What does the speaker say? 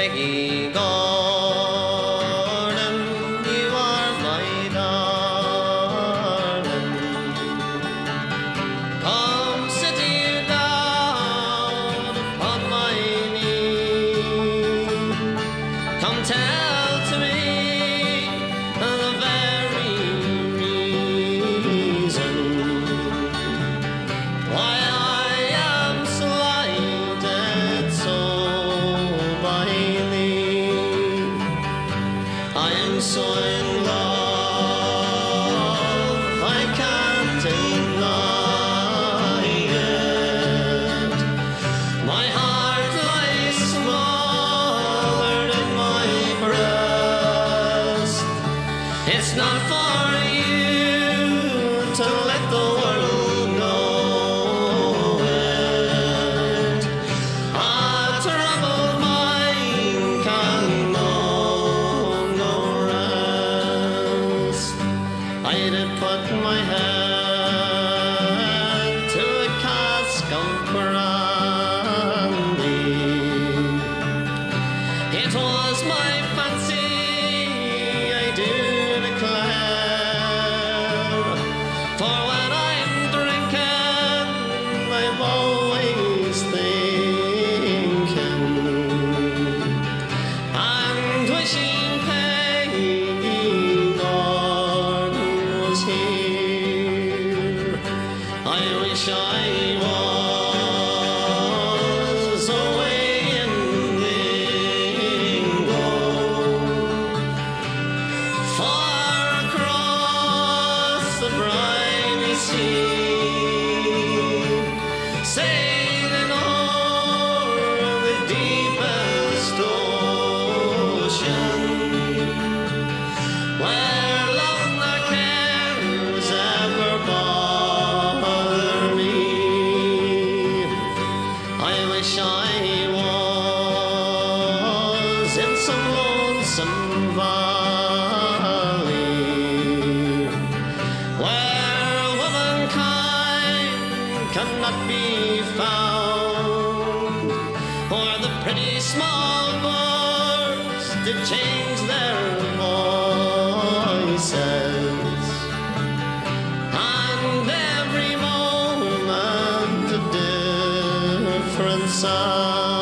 Peggy Gordon, you are my darling. Come sit you down upon my knee. Come tell to me the very reason why I am slighted so by thee. I am so in love, I can't deny it. My heart lies smothered in my breast. It's not for you to let the world know it. A troubled mind can know no rest. I did put my hand to a cask of brandy. It was my fancy, I do declare, for when I'm drinking, I'm always thinking and wishing Peggy Gordon was here. I wish I was away in Dingo, far across the briny sea, sailing o'er the deepest ocean, where love nor cares ever bother me. I wish I was in some lonesome valley, where womankind cannot be found, or the pretty small birds did change their voices, and every moment a different sound.